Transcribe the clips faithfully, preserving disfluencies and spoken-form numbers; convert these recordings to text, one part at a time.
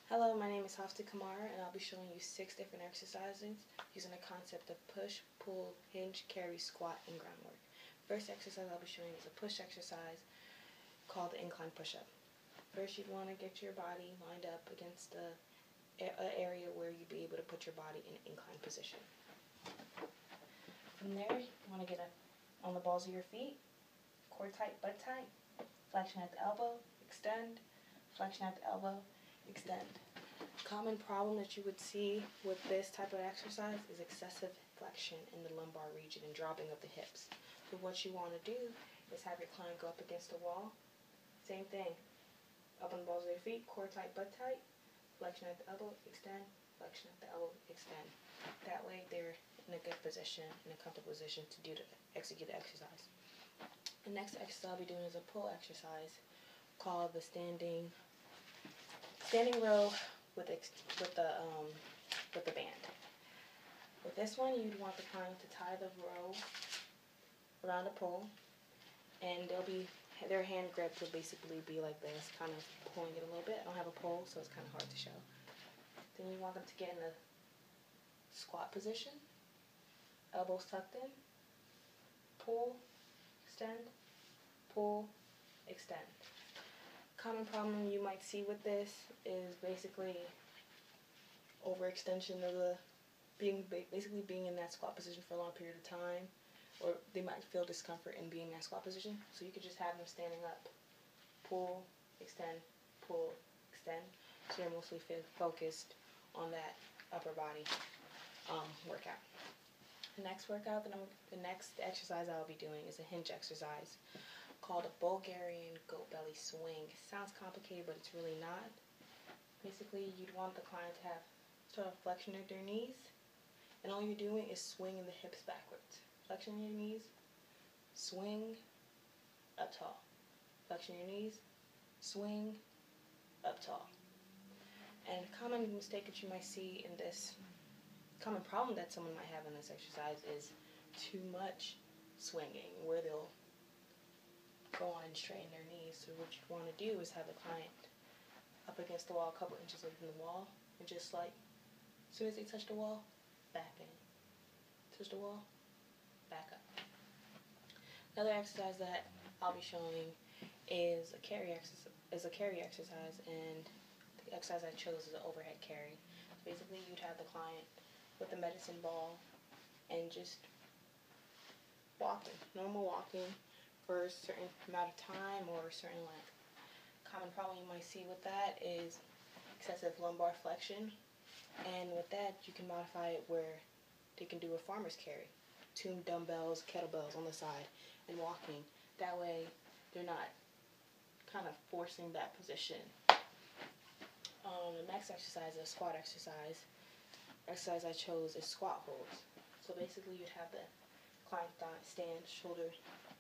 Hello, my name is Hafsa Kamara, and I'll be showing you six different exercises using the concept of push, pull, hinge, carry, squat, and groundwork. First exercise I'll be showing is a push exercise called the incline push-up. First, you'd want to get your body lined up against the area where you'd be able to put your body in an incline position. From there, you want to get up on the balls of your feet, core tight, butt tight, flexion at the elbow, extend, flexion at the elbow, extend. Common problem that you would see with this type of exercise is excessive flexion in the lumbar region and dropping of the hips. So what you want to do is have your client go up against the wall. Same thing. Up on the balls of your feet, core tight, butt tight, flexion at the elbow, extend, flexion at the elbow, extend. That way they're in a good position, in a comfortable position to do the, execute the exercise. The next exercise I'll be doing is a pull exercise called the standing standing row with ex, with the um, with the band. With this one, you'd want the client to tie the row around the pole, and they'll be their hand grip will basically be like this, kind of pulling it a little bit. I don't have a pole, so it's kind of hard to show. Then you want them to get in a squat position, elbows tucked in, pull, extend, pull, extend. Common problem you might see with this is basically overextension of the being basically being in that squat position for a long period of time, or they might feel discomfort in being in that squat position. So you could just have them standing up, pull, extend, pull, extend. So you're mostly focused on that upper body um, workout. The next workout, that I'm, the next exercise I'll be doing is a hinge exercise called a Bulgarian goat belly swing. It sounds complicated, but it's really not. Basically, you'd want the client to have sort of flexion of their knees, and all you're doing is swinging the hips backwards. Flexion your knees, swing, up tall. Flexion your knees, swing, up tall. And a common mistake that you might see in this, common problem that someone might have in this exercise is too much swinging, where they'll go on and straighten their knees. So what you want to do is have the client up against the wall, a couple inches away from the wall, and just like, as soon as they touch the wall, back in. Touch the wall, back up. Another exercise that I'll be showing is a carry exercise. Is a carry exercise, and the exercise I chose is an overhead carry. So basically, you'd have the client with the medicine ball and just walking, normal walking, for a certain amount of time or a certain length. Common problem you might see with that is excessive lumbar flexion, and with that you can modify it where they can do a farmer's carry, two dumbbells, kettlebells on the side, and walking. That way they're not kind of forcing that position. Um, the next exercise is a squat exercise. The exercise I chose is squat holds. So basically you'd have the client stand shoulder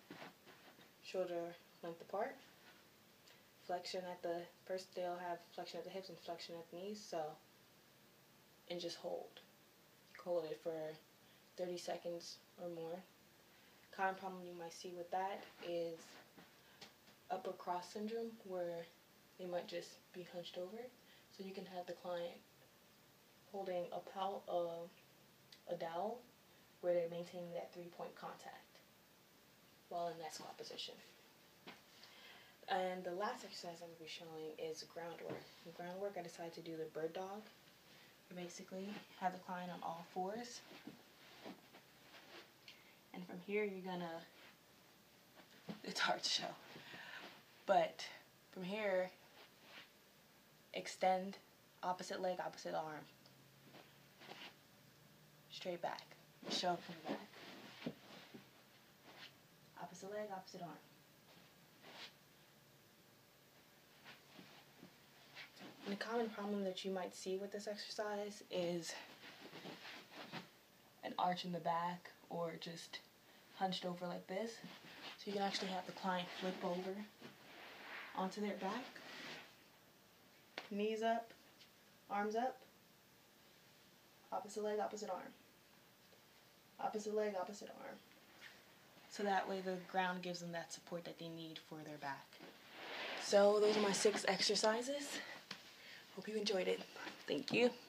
shoulder length apart. Flexion at the, first they'll have flexion at the hips and flexion at the knees, so, and just hold. Hold it for thirty seconds or more. Common problem you might see with that is upper cross syndrome, where they might just be hunched over. So you can have the client holding a, pal uh, a dowel where they're maintaining that three-point contact while in that squat position. And the last exercise I'm going to be showing is groundwork. In groundwork, I decided to do the bird dog. You basically have the client on all fours, and from here you're going to, it's hard to show, but from here, extend, opposite leg, opposite arm, straight back, show up from the back. Opposite leg, opposite arm. And the common problem that you might see with this exercise is an arch in the back or just hunched over like this. So you can actually have the client flip over onto their back, knees up, arms up, opposite leg, opposite arm. Opposite leg, opposite arm. So that way the ground gives them that support that they need for their back. So those are my six exercises. Hope you enjoyed it. Thank you.